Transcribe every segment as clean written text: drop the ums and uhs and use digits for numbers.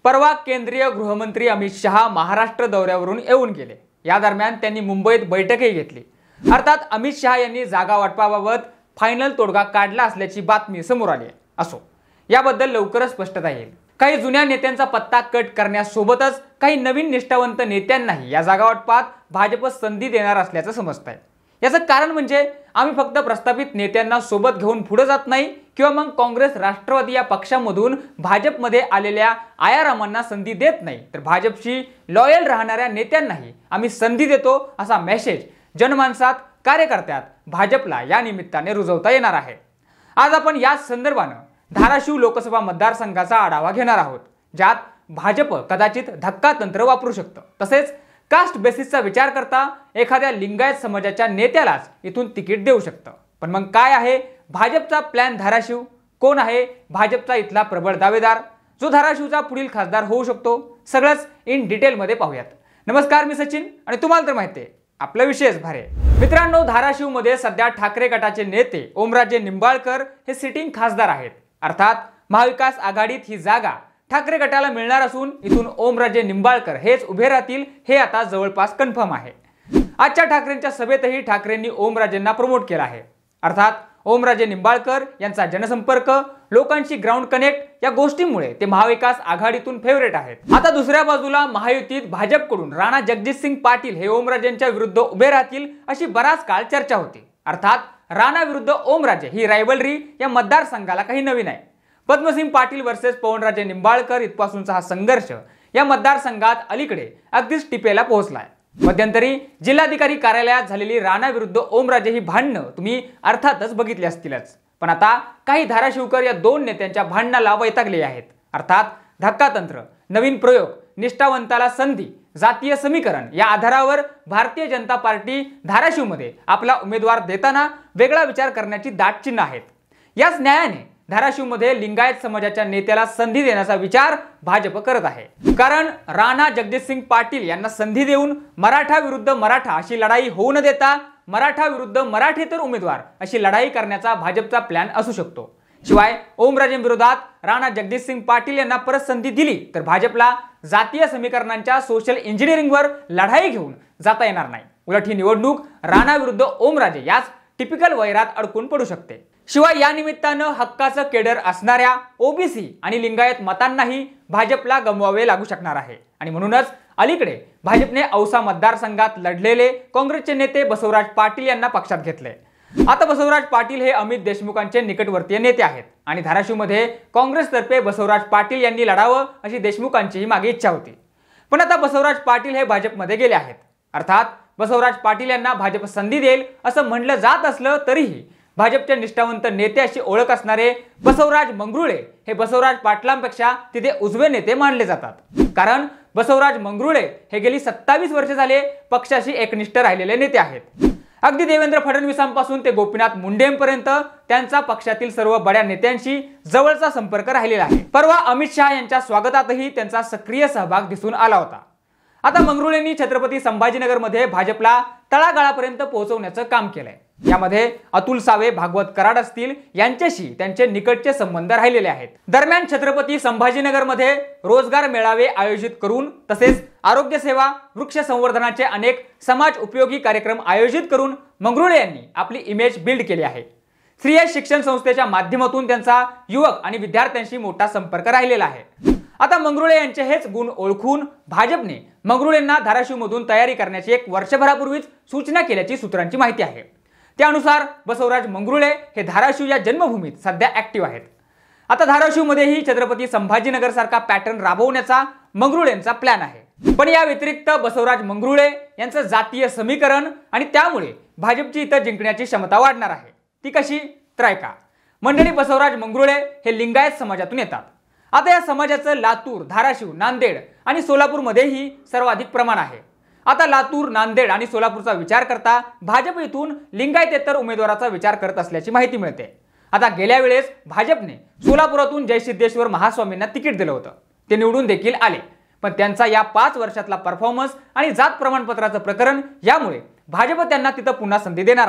परवा केंद्रीय गृहमंत्री अमित शहा महाराष्ट्र दौऱ्यावरून येऊन गेले। या दरम्यान त्यांनी मुंबईत बैठकही घेतली। अर्थात अमित शहा यांनी जागा वाटपाबाबत फायनल तोडगा काढला असल्याची बातमी समोर आली आहे। असो, याबद्दल लवकरच स्पष्टता येईल। काही जुन्या नेत्यांचा पत्ता कट करण्यासोबतच काही नवीन निष्ठावंत नेत्यांनाही या जागा वाटपात भाजप संधी देणार असल्याचं समजतंय। याचं कारण म्हणजे आम्ही फक्त प्रस्थापित नेत्यांना सोबत घेऊन पुढे जात नाही किंवा मग काँग्रेस राष्ट्रवादी या पक्षांमधून भाजपमध्ये आलेल्या आयारामांना संधी देत नाही, तर भाजपशी लॉयल राहणाऱ्या नेत्यांनाही आम्ही संधी देतो असा मेसेज जनमानसात कार्यकर्त्यात भाजपला या निमित्ताने रुजवता येणार आहे। आज आपण या संदर्भाने धाराशिव लोकसभा मतदारसंघाचा आढावा घेणार आहोत, ज्यात भाजप कदाचित धक्का तंत्र वापरू शकतं। तसेच कास्ट बेसिसचा विचार करता एखाद्या लिंगायत समाजाच्या नेत्यालाच इथून तिकीट देऊ शकतं। पण मग काय आहे भाजपचा प्लॅन धाराशिव? कोण आहे भाजपचा इथला प्रबळ दावेदार जो धाराशिवचा पुढील खासदार होऊ शकतो? सगळंच इन डिटेल मध्ये पाहूयात। नमस्कार, मी सचिन आणि तुम्हाला तर माहिती आहे आपला विषयच भारे। मित्रांनो, धाराशिव मध्ये सध्या ठाकरे गटाचे नेते ओमराजे निंबाळकर हे सिटिंग खासदार आहेत। अर्थात महाविकास आघाडीत ही जागा ठाकरे गटाला मिळणार असून इथून ओमराजे निंबाळकर हेच उभे राहतील हे आता जवळपास कन्फर्म आहे। आजच्या ठाकरेंच्या सभेतही ठाकरेंनी ओमराजेंना प्रमोट केला आहे। अर्थात ओमराजे निंबाळकर यांचा जनसंपर्क, लोकांशी ग्राउंड कनेक्ट या गोष्टींमुळे ते महाविकास आघाडीतून फेवरेट आहेत। आता दुसऱ्या बाजूला महायुतीत भाजपकडून राणा जगजितसिंग पाटील हे ओमराजेंच्या विरुद्ध उभे राहतील अशी बराच काळ चर्चा होती। अर्थात राणा विरुद्ध ओमराजे ही रायव्हलरी या मतदारसंघाला काही नवीन आहे। पद्मसिंग पाटील वर्सेस पवनराजे निंबाळकर इथपासूनचा हा संघर्ष या मतदारसंघात अलीकडे अगदीच टिपेला पोहोचलाय। मध्यंतरी जिल्हाधिकारी कार्यालयात झालेली राणा विरुद्ध ओमराजे ही भांडणं तुम्ही अर्थातच बघितली असतीलच। पण आता काही धाराशिवकर या दोन नेत्यांच्या भांडणाला वैतागले आहेत। अर्थात धक्कातंत्र, नवीन प्रयोग, निष्ठावंताला संधी, जातीय समीकरण या आधारावर भारतीय जनता पार्टी धाराशिवमध्ये आपला उमेदवार देताना वेगळा विचार करण्याची दाट चिन्ह आहेत। याच न्यायाने धाराशिवमध्ये लिंगायत समाजाच्या नेत्याला संधी देण्याचा विचार भाजप करत आहे। कारण राणा जगजितसिंग पाटील यांना संधी देऊन मराठा विरुद्ध मराठा अशी लढाई होऊ न देता मराठा विरुद्ध मराठेतर उमेदवार अशी लढाई करण्याचा भाजपचा प्लॅन असू शकतो। शिवाय ओमराजेंविरोधात राणा जगजितसिंग पाटील यांना परत संधी दिली तर भाजपला जातीय समीकरणांच्या सोशल इंजिनिअरिंगवर लढाई घेऊन जाता येणार नाही। उलट ही निवडणूक राणा विरुद्ध ओमराजे याच टिपिकल वैरात अडकून पडू शकते। शिवाय या निमित्तानं हक्काचं केडर असणाऱ्या ओबीसी आणि लिंगायत मतांनाही भाजपला गमवावे लागू शकणार आहे। आणि म्हणूनच अलीकडे भाजपने औसा मतदारसंघात लढलेले काँग्रेसचे नेते बसवराज पाटील यांना पक्षात घेतले। आता बसवराज पाटील हे अमित देशमुखांचे निकटवर्तीय नेते आहेत आणि धाराशिवमध्ये काँग्रेसतर्फे बसवराज पाटील यांनी लढावं अशी देशमुखांचीही मागे इच्छा होती। पण आता बसवराज पाटील हे भाजपमध्ये गेले आहेत। अर्थात बसवराज पाटील यांना भाजप संधी देईल असं म्हणलं जात असलं तरीही भाजपच्या निष्ठावंत नेते अशी ओळख असणारे बसवराज मंगरुळे हे बसवराज पाटलांपेक्षा तिथे उजवे नेते मानले जातात। कारण बसवराज मंगरुळे हे गेली 27 वर्षे झाले पक्षाशी एकनिष्ठ राहिलेले नेते आहेत। अगदी देवेंद्र फडणवीसांपासून ते गोपीनाथ मुंडेंपर्यंत त्यांचा पक्षातील सर्व बड्या नेत्यांशी जवळचा संपर्क राहिलेला आहे। परवा अमित शहा यांच्या स्वागतातही त्यांचा सक्रिय सहभाग दिसून आला होता। आता मंगरुळेंनी छत्रपती संभाजीनगरमध्ये भाजपला तळागाळापर्यंत पोहोचवण्याचं काम केलंय। यामध्ये अतुल सावे, भागवत कराड असतील यांच्याशी त्यांचे निकटचे संबंध राहिलेले आहेत। दरम्यान छत्रपती संभाजीनगरमध्ये रोजगार मेळावे आयोजित करून तसेच आरोग्य सेवा, वृक्ष संवर्धनाचे अनेक समाज उपयोगी कार्यक्रम आयोजित करून मंगरुळे यांनी आपली इमेज बिल्ड केली आहे। श्रीयश शिक्षण संस्थेच्या माध्यमातून त्यांचा युवक आणि विद्यार्थ्यांशी मोठा संपर्क राहिलेला आहे। आता मंगरुळे यांचे हेच गुण ओळखून भाजपने मंगरुळेंना धाराशिवमधून तयारी करण्याची एक वर्षभरापूर्वीच सूचना केल्याची सूत्रांची माहिती आहे। त्यानुसार बसवराज मंगरुळे हे धाराशिव या जन्मभूमीत सध्या ऍक्टिव्ह आहेत। आता धाराशिवमध्येही छत्रपती संभाजीनगर सारखा पॅटर्न राबवण्याचा मंगरुळेंचा प्लॅन आहे। पण या व्यतिरिक्त बसवराज मंगरुळे यांचं जातीय समीकरण आणि त्यामुळे भाजपची इथं जिंकण्याची क्षमता वाढणार आहे। ती कशी तर ऐका मंडळी, बसवराज मंगरुळे हे लिंगायत समाजातून येतात। आता या समाजाचं लातूर, धाराशिव, नांदेड आणि सोलापूरमध्येही सर्वाधिक प्रमाण आहे। आता लातूर, नांदेड आणि सोलापूरचा विचार करता भाजप इथून लिंगायतेतर उमेदवाराचा विचार करत असल्याची माहिती मिळते। आता गेल्या वेळेस भाजपने सोलापुरातून जयसिद्धेश्वर महास्वामींना तिकीट दिलं होतं, ते निवडून देखील आले। पण त्यांचा या 5 वर्षातला परफॉर्मन्स आणि जात प्रमाणपत्राचं प्रकरण यामुळे भाजप त्यांना तिथं पुन्हा संधी देणार नाही।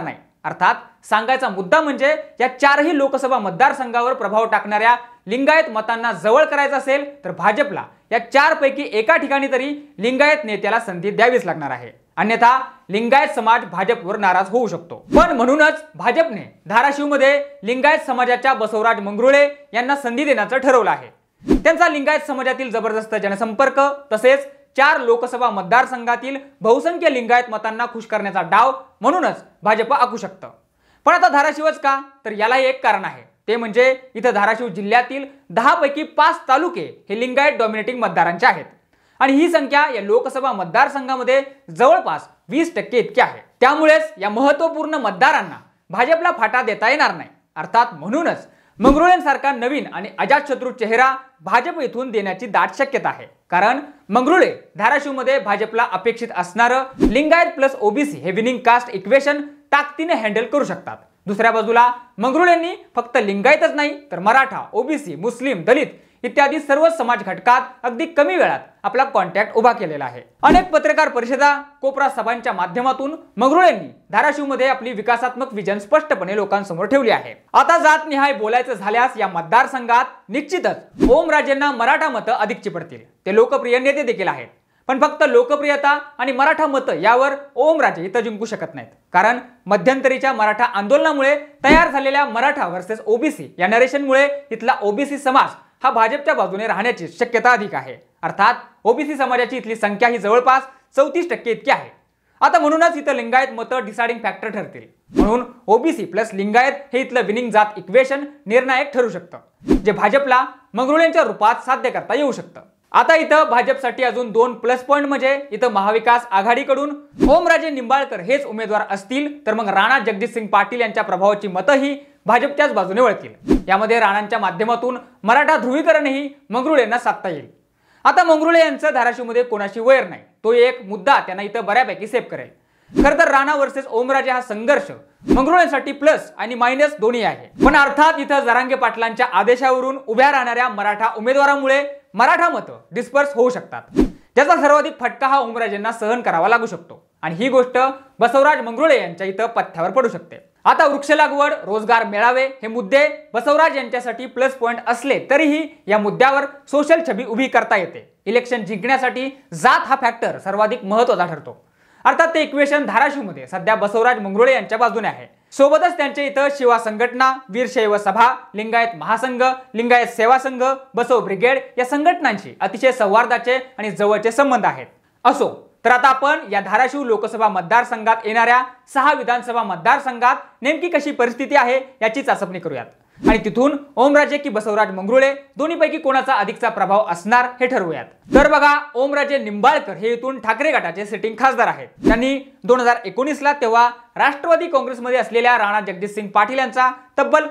अर्थात सांगायचा मुद्दा म्हणजे या चारही लोकसभा मतदारसंघावर प्रभाव टाकणाऱ्या लिंगायत मतांना जवळ करायचं असेल तर भाजपला या चारपैकी एका ठिकाणी तरी लिंगायत नेत्याला संधी द्यावीच लागणार आहे, अन्यथा लिंगायत समाज भाजपवर नाराज होऊ शकतो। पण म्हणूनच भाजपने धाराशिवमध्ये लिंगायत समाजाच्या बसवराज मंगरुळे यांना संधी देण्याचं ठरवलं आहे। त्यांचा लिंगायत समाजातील जबरदस्त जनसंपर्क तसेच 4 लोकसभा मतदारसंघातील बहुसंख्य लिंगायत मतांना खुश करण्याचा डाव म्हणूनच भाजप आखू शकतं। पण आता धाराशिवच का, तर यालाही एक कारण आहे, ते म्हणजे इथं धाराशिव जिल्ह्यातील 10 पैकी 5 तालुके हे लिंगायत डॉमिनेटिंग मतदारांचे आहेत आणि ही संख्या या लोकसभा मतदारसंघामध्ये जवळपास 20% इतकी आहे। त्यामुळेच या महत्त्वपूर्ण मतदारांना भाजपला फाटा देता येणार नाही। अर्थात म्हणूनच मंगरुळेंसारखा नवीन आणि अजातशत्रू चेहरा भाजप इथून देण्याची दाट शक्यता आहे, कारण मंगरुळे धाराशिवमध्ये भाजपला अपेक्षित असणारं लिंगायत प्लस ओबीसी हे विनिंग कास्ट इक्वेशन ताकदीने हँडल करू शकतात। दुसऱ्या बाजूला मंगरुळेंनी फक्त लिंगायतच नाही तर मराठा, ओबीसी, मुस्लिम, दलित इत्यादी सर्व समाज घटकात अगदी कमी वेळात आपला कॉन्टॅक्ट उभा केलेला आहे। अनेक पत्रकार परिषदा, कोपरा सभांच्या माध्यमातून मंगरुळेंनी धाराशिवमध्ये आपली विकासात्मक विजन स्पष्टपणे लोकांसमोर ठेवली आहे। आता जातनिहाय बोलायचं झाल्यास या मतदारसंघात निश्चितच ओमराजेंना मराठा मतं अधिकची पडतील। ते लोकप्रिय नेते देखील आहेत, पण फक्त लोकप्रियता आणि मराठा मतं यावर ओमराजे इथं जिंकू शकत नाहीत, कारण मध्यंतरीच्या मराठा आंदोलनामुळे तयार झालेल्या मराठा वर्सेस ओबीसी या नरेशनमुळे इथला ओबीसी समाज हा भाजपच्या बाजूने राहण्याची शक्यता अधिक आहे। अर्थात ओबीसी समाजाची इथली संख्या ही जवळपास 34% इतकी आहे। आता म्हणूनच इथं लिंगायत मतं डिसाइडिंग फॅक्टर ठरतील, म्हणून ओबीसी प्लस लिंगायत हे इथलं विनिंग जात इक्वेशन निर्णायक ठरू शकतं, जे भाजपला मंगरुळेंच्या रूपात साध्य करता येऊ शकतं। आता इथं भाजपसाठी अजून 2 प्लस पॉइंट म्हणजे इथं महाविकास आघाडीकडून ओमराजे निंबाळकर हेच उमेदवार असतील तर मग राणा जगजितसिंग पाटील यांच्या प्रभावाची मतंही भाजपच्याच बाजूने वळतील। यामध्ये राणांच्या माध्यमातून मराठा ध्रुवीकरणही मंगरुळेंना साधता येईल। आता मंगरुळे यांचं धाराशिवमध्ये कोणाशी वैर नाही, तो एक मुद्दा त्यांना इथं बऱ्यापैकी सेफ करेल। खरं तर राणा वर्सेस ओमराजे हा संघर्ष मंगरुळेंसाठी प्लस आणि मायनस दोन्ही आहे, पण अर्थात इथं जरांगे पाटलांच्या आदेशावरून उभ्या राहणाऱ्या मराठा उमेदवारामुळे मराठा मतं डिस्पर्स होऊ शकतात, ज्याचा सर्वाधिक फटका हा ओमराजेंना सहन करावा लागू शकतो आणि ही गोष्ट बसवराज मंगरुळे यांच्या इथं पथ्यावर पडू शकते। आता वृक्ष लागवड, रोजगार मेळावे हे मुद्दे बसवराज यांच्यासाठी प्लस पॉइंट असले तरीही या मुद्द्यावर सोशल छबी उभी करता येते। इलेक्शन जिंकण्यासाठी जात हा फॅक्टर सर्वाधिक महत्त्वाचा ठरतो। अर्थात ते इक्वेशन धाराशिवमध्ये सध्या बसवराज मंगरुळे यांच्या बाजूने आहे। सोबतच त्यांच्या इथं शिवा संघटना, वीरशैव सभा, लिंगायत महासंघ, लिंगायत सेवा संघ, बसव ब्रिगेड या संघटनांशी अतिशय सौहार्दाचे आणि जवळचे संबंध आहेत। असो, तर आता आपण या धाराशिव लोकसभा मतदारसंघात येणाऱ्या 6 विधानसभा मतदारसंघात नेमकी कशी परिस्थिती आहे याची चाचपणी करूयात आणि तिथून ओमराजे की बसवराज मंगरुळे दोन्हीपैकी कोणाचा अधिकचा प्रभाव असणार हे ठरवूयात। तर बघा, ओमराजे निंबाळकर हे इथून ठाकरे गटाचे सिटिंग खासदार आहेत। त्यांनी 2019ला तेव्हा राष्ट्रवादी काँग्रेसमध्ये असलेल्या राणा जगजितसिंग पाटील यांचा तब्बल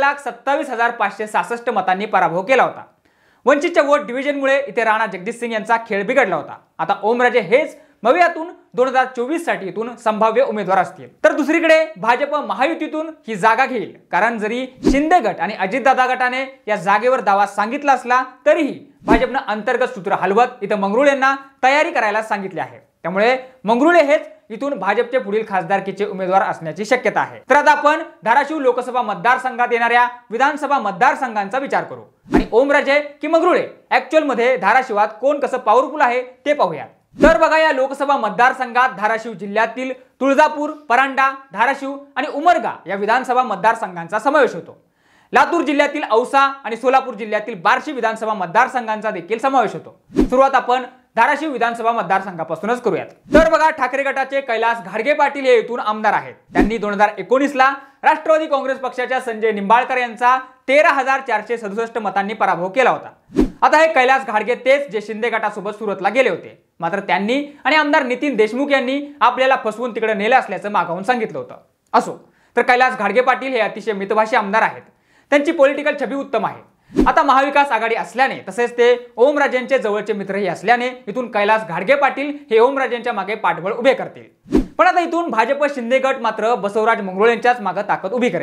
1,27,566 मतांनी पराभव केला होता। वंचितच्या वोट डिव्हिजनमुळे इथे राणा जगजितसिंग यांचा खेळ बिघडला होता। आता ओमराजे हेच मवियातून 2024 साठी इथून संभाव्य उमेदवार असतील। तर दुसरीकडे भाजप महायुतीतून ही जागा घेईल, कारण जरी शिंदे गट आणि अजितदादा गटाने या जागेवर दावा सांगितला असला तरीही भाजपनं अंतर्गत सूत्र हलवत इथं मंगरुळेंना तयारी करायला सांगितली आहे। त्यामुळे मंगरुळे हेच इथून भाजपचे पुढील खासदारकीचे उमेदवार असण्याची शक्यता आहे। तर आता आपण धाराशिव लोकसभा मतदारसंघात येणाऱ्या विधानसभा मतदारसंघांचा विचार करू आणि ओमराजे की मंगरुळे ऍक्च्युअल मध्ये धाराशिवात कोण कसं पॉवरफुल आहे ते पाहूया। तर बघा, या लोकसभा मतदारसंघात धाराशिव जिल्ह्यातील तुळजापूर, परांडा, धाराशिव आणि उमरगा या विधानसभा मतदारसंघांचा समावेश होतो। लातूर जिल्ह्यातील औसा आणि सोलापूर जिल्ह्यातील बार्शी विधानसभा मतदारसंघांचा देखील समावेश होतो। सुरुवात आपण धाराशिव विधानसभा मतदारसंघापासूनच करूयात। तर बघा, ठाकरे गटाचे कैलास घाडगे पाटील हे इथून आमदार आहेत। त्यांनी 2019ला राष्ट्रवादी काँग्रेस पक्षाच्या संजय निंबाळकर यांचा 13,467 मतांनी पराभव केला होता। आता हे कैलास घाडगे तेच जे शिंदे गटासोबत सुरतला गेले होते, मात्र त्यांनी आणि आमदार नितीन देशमुख यांनी आपल्याला फसवून तिकडे नेले असल्याचं मागावून सांगितलं होतं। असो, तर कैलास घाडगे पाटील हे अतिशय मितभाषी आमदार आहेत। त्यांची पॉलिटिकल छबी उत्तम आहे। आता महाविकास आघाडी असल्याने तसेच ते ओमराजेंचे जवळचे मित्रही असल्याने इथून कैलास घाडगे पाटील हे ओमराजेंच्या मागे पाठबळ उभे करतील। पण आता इथून भाजप शिंदे गट मात्र बसवराज मंगरुळेंच्याच मागे ताकद उभी करेल।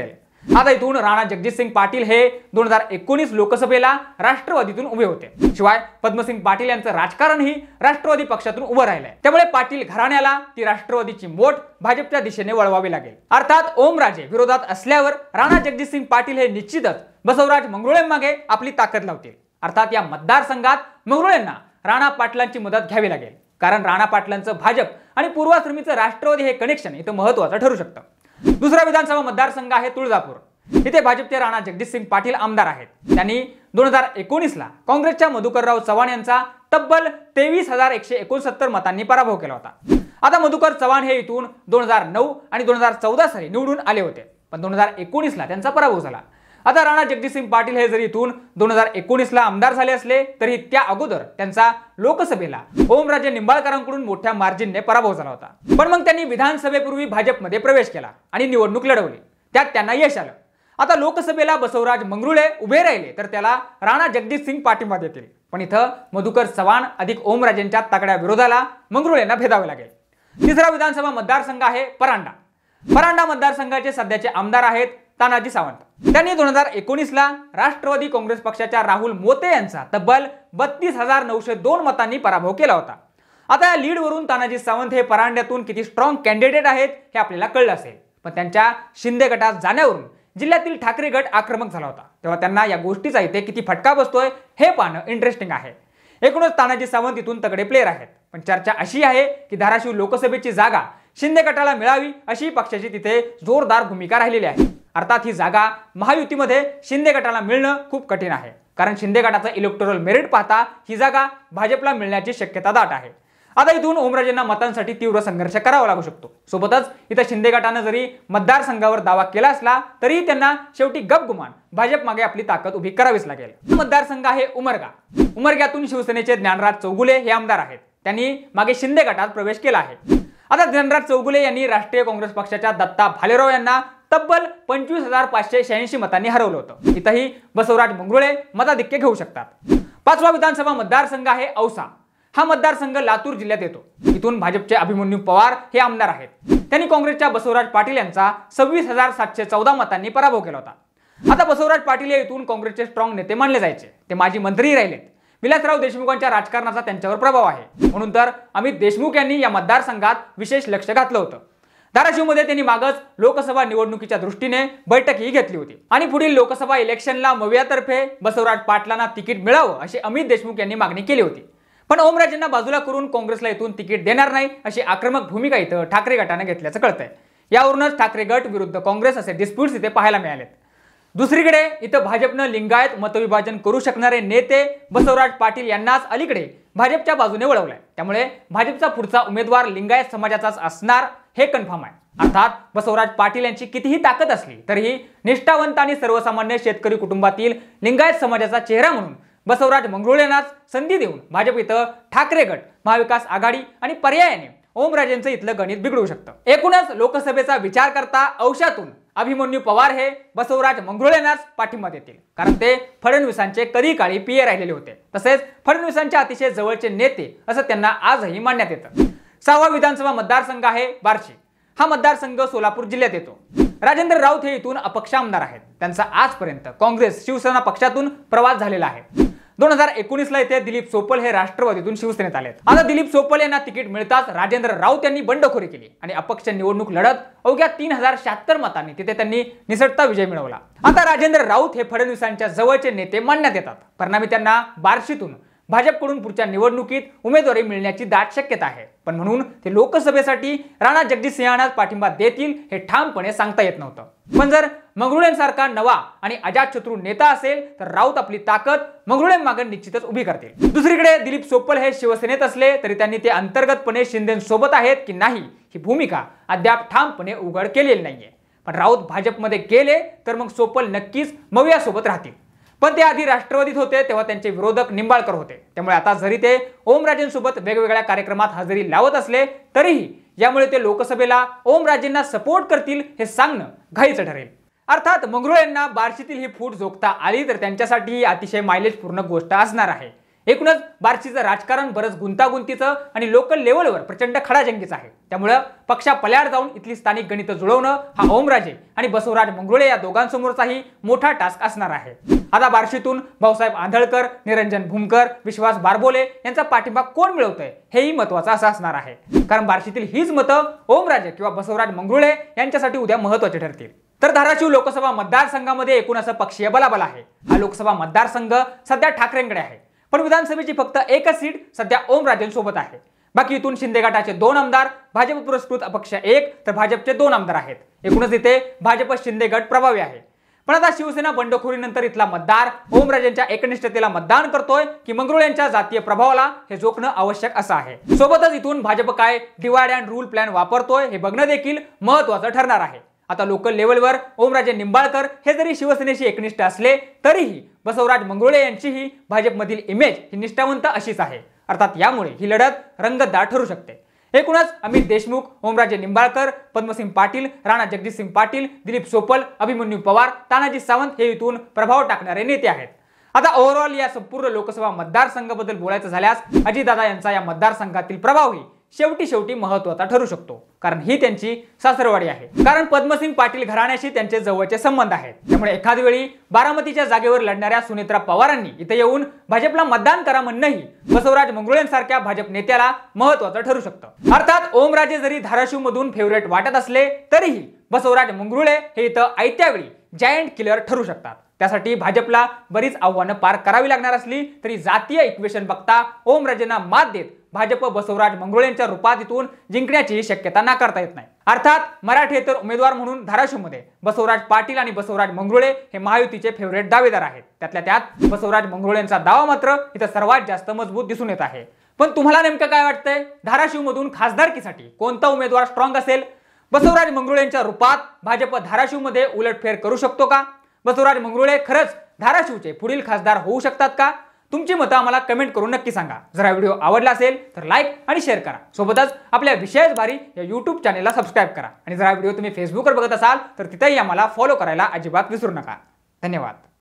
आता इथून राणा जगजितसिंग पाटील हे 2019 लोकसभेला राष्ट्रवादीतून उभे होते. शिवाय पद्मसिंग पाटील यांचं राजकारणही राष्ट्रवादी पक्षातून उभं राहिलंय. त्यामुळे पाटील घराण्याला ती राष्ट्रवादीची मोठ भाजपच्या दिशेने वळवावी लागेल. अर्थात ओमराजे विरोधात असल्यावर राणा जगजितसिंग पाटील हे निश्चितच बसवराज मंगरुळेंमागे आपली ताकद लावतील. अर्थात या मतदारसंघात मंगरुळेंना राणा पाटलांची मदत घ्यावी लागेल. कारण राणा पाटलांचं भाजप आणि पूर्वाश्रमीचं राष्ट्रवादी हे कनेक्शन इथं महत्त्वाचं ठरू शकतं. दुसरा विधानसभा मतदारसंघ आहे तुळजापूर. इथे भाजपचे राणा जगजितसिंग पाटील आमदार आहेत. त्यांनी 2019 ला काँग्रेसच्या मधुकरराव चव्हाण यांचा तब्बल 23,169 मतांनी पराभव केला होता. आता मधुकर चव्हाण हे इथून 2009 आणि 2014 साली निवडून आले होते, पण 2019 ला त्यांचा पराभव झाला. आता राणा जगजितसिंग पाटील हे जरी इथून 2019 ला आमदार झाले असले तरी त्या अगोदर त्यांचा लोकसभेला ओमराजे निंबाळकरांकडून मोठ्या मार्जिनने पराभव झाला होता. पण मग त्यांनी विधानसभेपूर्वी भाजपमध्ये प्रवेश केला आणि निवडणूक लढवली. त्यात त्यांना यश आलं. आता लोकसभेला बसवराज मंगरुळे उभे राहिले तर त्याला राणा जगजितसिंग पाठिंबा देतील. पण इथं मधुकर चव्हाण अधिक ओमराजेंच्या तगड्या विरोधाला मंगरुळेंना भेदावे लागेल. तिसरा विधानसभा मतदारसंघ आहे परांडा. परांडा मतदारसंघाचे सध्याचे आमदार आहेत तानाजी सावंत. त्यांनी 2019 ला राष्ट्रवादी काँग्रेस पक्षाच्या राहुल मोते यांचा तब्बल 32,902 मतांनी पराभव केला होता. आता या लीडवरून तानाजी सावंत हे परांड्यातून किती स्ट्रॉंग कॅन्डिडेट आहेत हे आपल्याला कळलं असेल. पण त्यांच्या शिंदे गटात जाण्यावरून जिल्ह्यातील ठाकरे गट आक्रमक झाला होता. तेव्हा त्यांना या गोष्टीचा इथे किती फटका बसतोय हे पाहणं इंटरेस्टिंग आहे. एकूणच तानाजी सावंत इथून तगडे प्लेयर आहेत. पण चर्चा अशी आहे की धाराशिव लोकसभेची जागा शिंदे गटाला मिळावी अशी पक्षाची तिथे जोरदार भूमिका राहिलेली आहे. अर्थात ही जागा महायुतीमध्ये शिंदे गटाला मिळणं खूप कठीण आहे. कारण शिंदे गटाचं इलेक्टोरल मेरिट पाहता ही जागा भाजपला मिळण्याची शक्यता दाट आहे. आता इथून ओमराजेंना मतांसाठी तीव्र संघर्ष करावा लागू शकतो. सोबतच इथं शिंदे गटानं जरी मतदारसंघावर दावा केला असला तरी त्यांना शेवटी गपगुमान भाजप मागे आपली ताकद उभी करावीच लागेल. मतदारसंघ आहे उमरगा. उमरग्यातून शिवसेनेचे ज्ञानराज चौगुले हे आमदार आहेत. त्यांनी मागे शिंदे गटात प्रवेश केला आहे. आता ज्ञानराज चौगुले यांनी राष्ट्रीय काँग्रेस पक्षाच्या दत्ता भालेराव यांना तब्बल 25,586 मतांनी हरवलं होतं. इथंही बसवराज मंगरुळे मताधिक्य घेऊ शकतात. पाचवा विधानसभा मतदारसंघ आहे औसा. हा मतदारसंघ लातूर जिल्ह्यात येतो. इथून भाजपचे अभिमन्यू पवार हे आमदार आहेत. त्यांनी काँग्रेसच्या बसवराज पाटील यांचा 26,714 मतांनी पराभव केला होता. आता बसवराज पाटील हे इथून काँग्रेसचे स्ट्रॉंग नेते मानले जायचे. ते माजी मंत्रीही राहिलेत. विलासराव देशमुखांच्या राजकारणाचा त्यांच्यावर प्रभाव आहे. म्हणून तर अमित देशमुख यांनी या मतदारसंघात विशेष लक्ष घातलं होतं. धाराशिवमध्ये त्यांनी मागच लोकसभा निवडणुकीच्या दृष्टीने बैठकही घेतली होती आणि पुढील लोकसभा इलेक्शनला मवियातर्फे बसवराज पाटलांना तिकीट मिळावं अशी अमित देशमुख यांनी मागणी केली होती. पण ओमराजेंना बाजूला करून काँग्रेसला इथून तिकीट देणार नाही अशी आक्रमक भूमिका इथं ठाकरे गटाने घेतल्याचं कळतंय. यावरूनच ठाकरे गट विरुद्ध काँग्रेस असे डिस्प्यूट्स इथे पाहायला मिळालेत. दुसरीकडे इथं भाजपनं लिंगायत मतविभाजन करू शकणारे नेते बसवराज पाटील यांनाच अलीकडे भाजपच्या बाजूने वळवलंय. त्यामुळे भाजपचा पुढचा उमेदवार लिंगायत समाजाचाच असणार हे कन्फर्म आहे. अर्थात बसवराज पाटील यांची कितीही ताकद असली तरीही निष्ठावंत आणि सर्वसामान्य शेतकरी कुटुंबातील लिंगायत समाजाचा चेहरा म्हणून बसवराज मंगरुळेंनाच संधी देऊन भाजप इथं ठाकरे गट, महाविकास आघाडी आणि पर्यायाने ओमराजेंचं इथलं गणित बिघडू शकतं. एकूणच लोकसभेचा विचार करता औशातून अभिमन्यू पवार हे बसवराज मंगरुळेंनाच पाठिंबा देतील. कारण ते फडणवीसांचे कधी काळी पीए राहिलेले होते. तसेच फडणवीसांच्या अतिशय जवळचे नेते असं त्यांना आजही मानण्यात येतं. सहावा विधानसभा मतदारसंघ आहे बार्शी. हा मतदारसंघ सोलापूर जिल्ह्यात येतो. राजेंद्र राऊत हे इथून अपक्ष आमदार आहेत. त्यांचा आजपर्यंत काँग्रेस शिवसेना पक्षातून प्रवास झालेला आहे. 2019 ला इथे दिलीप सोपल हे राष्ट्रवादीतून शिवसेनेत आलेत. आता दिलीप सोपल यांना तिकीट मिळताच राजेंद्र राऊत यांनी बंडखोरी केली आणि अपक्ष निवडणूक लढत अवघ्या 3,076 मतांनी तिथे त्यांनी निसटता विजय मिळवला. आता राजेंद्र राऊत हे फडणवीसांच्या जवळचे नेते मानण्यात येतात. परिणामी त्यांना बार्शीतून भाजपकडून पुढच्या निवडणुकीत उमेदवारी मिळण्याची दाट शक्यता आहे. पण म्हणून ते लोकसभेसाठी राणा जगजितसिंहांना पाठिंबा देतील हे ठामपणे सांगता येत नव्हतं. पण जर मंगरुळेंसारखा नवा आणि अजातशत्रू नेता असेल तर राऊत आपली ताकद मंगरुळेंमागे निश्चितच उभी करतील. दुसरीकडे दिलीप सोपल हे शिवसेनेत असले तरी त्यांनी ते अंतर्गतपणे शिंदेसोबत आहेत की नाही ही भूमिका अद्याप ठामपणे उघड केलेली नाहीये. पण राऊत भाजपमध्ये गेले तर मग सोपल नक्कीच मवियासोबत राहतील. पण ते आधी राष्ट्रवादीत होते तेव्हा त्यांचे विरोधक निंबाळकर होते. त्यामुळे आता जरी ते ओमराजेंसोबत वेगवेगळ्या कार्यक्रमात हजेरी लावत असले तरीही यामुळे ते लोकसभेला ओमराजेंना सपोर्ट करतील हे सांगणं घाईचं ठरेल. अर्थात मंगरुळेंना बार्शीतील ही फूट जोखता आली तर त्यांच्यासाठी ही अतिशय मायलेजपूर्ण गोष्ट असणार आहे. एकूणच बार्शीचं राजकारण बरंच गुंतागुंतीचं आणि लोकल लेवलवर प्रचंड खडाजंगीचं आहे. त्यामुळे पक्षापल्याड जाऊन इथली स्थानिक गणितं जुळवणं हा ओमराजे आणि बसवराज मंगरुळे या दोघांसमोरचाही मोठा टास्क असणार आहे. आता बार्शीतून भाऊसाहेब आंधळकर, निरंजन भूमकर, विश्वास बारबोले यांचा पाठिंबा कोण मिळवतंय हेही महत्त्वाचं असं असणार आहे. कारण बार्शीतील हीच मतं ओमराजे किंवा बसवराज मंगरुळे यांच्यासाठी उद्या महत्त्वाची ठरतील. तर धाराशिव लोकसभा मतदारसंघामध्ये एकूण असं पक्षीय बलाबल आहे. हा लोकसभा मतदारसंघ सध्या ठाकरेंकडे आहे, पण विधानसभेची फक्त एकच सीट सध्या ओमराजेंसोबत आहे. बाकी इथून शिंदे गटाचे 2 आमदार, भाजप पुरस्कृत अपक्ष 1 तर भाजपचे 2 आमदार आहेत. एकूणच इथे भाजप शिंदे गट प्रभावी आहे. पण आता शिवसेना बंडखोरीनंतर इथला मतदार ओमराजेंच्या एकनिष्ठतेला मतदान करतोय की मंगरुळेंच्या जातीय प्रभावाला हे जोखणं आवश्यक असं आहे. सोबतच इथून भाजप काय डिवाइड अँड रूल प्लॅन वापरतोय हे बघणं देखील महत्त्वाचं ठरणार आहे. आता लोकल लेवलवर ओमराजे निंबाळकर हे जरी शिवसेनेशी एकनिष्ठ असले तरीही बसवराज मंगरुळे यांचीही भाजपमधील इमेज ही निष्ठावंत अशीच आहे. अर्थात यामुळे ही लढत रंगतदार ठरू शकते. एकूणच अमित देशमुख, ओमराजे निंबाळकर, पद्मसिंग पाटील, राणा जगजितसिंग पाटील, दिलीप सोपल, अभिमन्यू पवार, तानाजी सावंत हे इथून प्रभाव टाकणारे नेते आहेत. आता ओव्हरऑल या संपूर्ण लोकसभा मतदारसंघाबद्दल बोलायचं झाल्यास अजितदादा यांचा या मतदारसंघातील प्रभावही शेवटी महत्त्वाचा ठरू शकतो. कारण ही त्यांची सासरवाडी आहे. कारण पद्मसिंग पाटील घराण्याशी त्यांचे जवळचे संबंध आहेत. त्यामुळे एखाद वेळी बारामतीच्या जागेवर लढणाऱ्या सुनेत्रा पवारांनी इथे येऊन भाजपला मतदान करा म्हणणंही बसवराज मंगरुळेंसारख्या भाजप नेत्याला महत्त्वाचं ठरू शकतं. अर्थात ओमराजे जरी धाराशिव मधून फेवरेट वाटत असले तरीही बसवराज मंगरुळे हे इथं आयत्या वेळी जायंट किलर ठरू शकतात. त्यासाठी भाजपला बरीच आव्हानं पार करावी लागणार असली तरी जातीय इक्वेशन बघता ओमराजेंना मात देत भाजप बसवराज मंगरुळेंच्या रूपात इथून जिंकण्याची शक्यता नाकारता येत नाही. अर्थात मराठेतर उमेदवार म्हणून धाराशिवमध्ये बसवराज पाटील आणि बसवराज मंगरुळे हे महायुतीचे फेवरेट दावेदार आहेत. त्यातल्या त्यात बसवराज मंगरुळेंचा दावा मात्र इथं सर्वात जास्त मजबूत दिसून येत आहे. पण तुम्हाला नेमकं काय वाटतंय? धाराशिव मधून खासदारकीसाठी कोणता उमेदवार स्ट्रॉंग असेल? बसवराज मंगरुळेंच्या रूपात भाजप धाराशिवमध्ये उलटफेर करू शकतो का? बसवराज मंगरुळे खरंच धाराशिवचे पुढील खासदार होऊ शकतात का? तुमची मतं आम्हाला कमेंट करून नक्की सांगा. जर हा व्हिडिओ आवडला असेल तर लाईक आणि शेअर करा. सोबतच आपल्या विषयच भारी या YouTube चॅनेलला सबस्क्राईब करा. आणि जर हा व्हिडिओ तुम्ही फेसबुकवर बघत असाल तर तिथेही आम्हाला फॉलो करायला अजिबात विसरू नका. धन्यवाद.